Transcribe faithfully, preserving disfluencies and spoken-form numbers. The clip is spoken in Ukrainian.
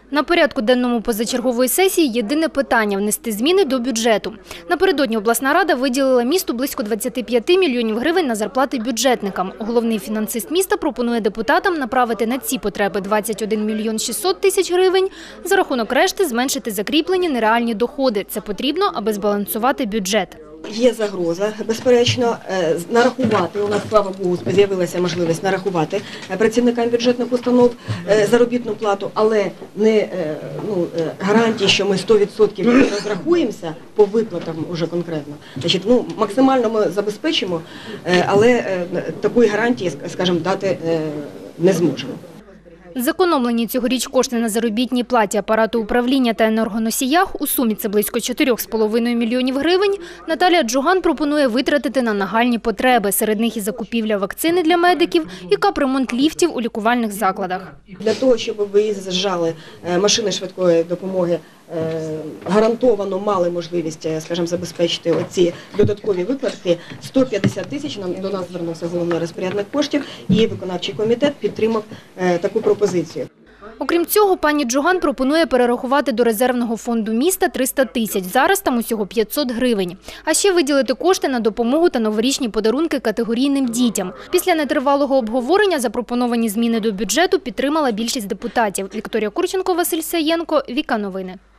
На порядку денному позачергової сесії єдине питання – внести зміни до бюджету. Напередодні обласна рада виділила місту близько двадцяти п'яти мільйонів гривень на зарплати бюджетникам. Головний фінансист міста пропонує депутатам направити на ці потреби двадцять один мільйон шістсот тисяч гривень, за рахунок решти зменшити закріплені нереальні доходи. Це потрібно, аби збалансувати бюджет. Є загроза, безперечно, нарахувати, у нас, слава Богу, з'явилася можливість нарахувати працівникам бюджетних установ заробітну плату, але не ну, гарантії, що ми сто відсотків розрахуємося по виплатам уже конкретно. Значить, ну, максимально ми забезпечимо, але такої гарантії, скажімо, дати не зможемо. Зекономлені цьогоріч кошти на заробітній платі апарату управління та енергоносіях, у сумі це близько чотирьох з половиною мільйонів гривень, Наталія Джуган пропонує витратити на нагальні потреби. Серед них і закупівля вакцини для медиків, і капремонт ліфтів у лікувальних закладах. Для того, щоб виїжджали машини швидкої допомоги, гарантовано мали можливість, скажімо, забезпечити оці додаткові викладки, сто п'ятдесят тисяч, нам до нас звернувся головний розпорядник коштів, і виконавчий комітет підтримав таку пропозицію. Окрім цього, пані Джуган пропонує перерахувати до резервного фонду міста триста тисяч. Зараз там усього п'ятсот гривень. А ще виділити кошти на допомогу та новорічні подарунки категорійним дітям. Після нетривалого обговорення запропоновані зміни до бюджету підтримала більшість депутатів. Вікторія Курченко, Василь Саєнко, Віка Новини.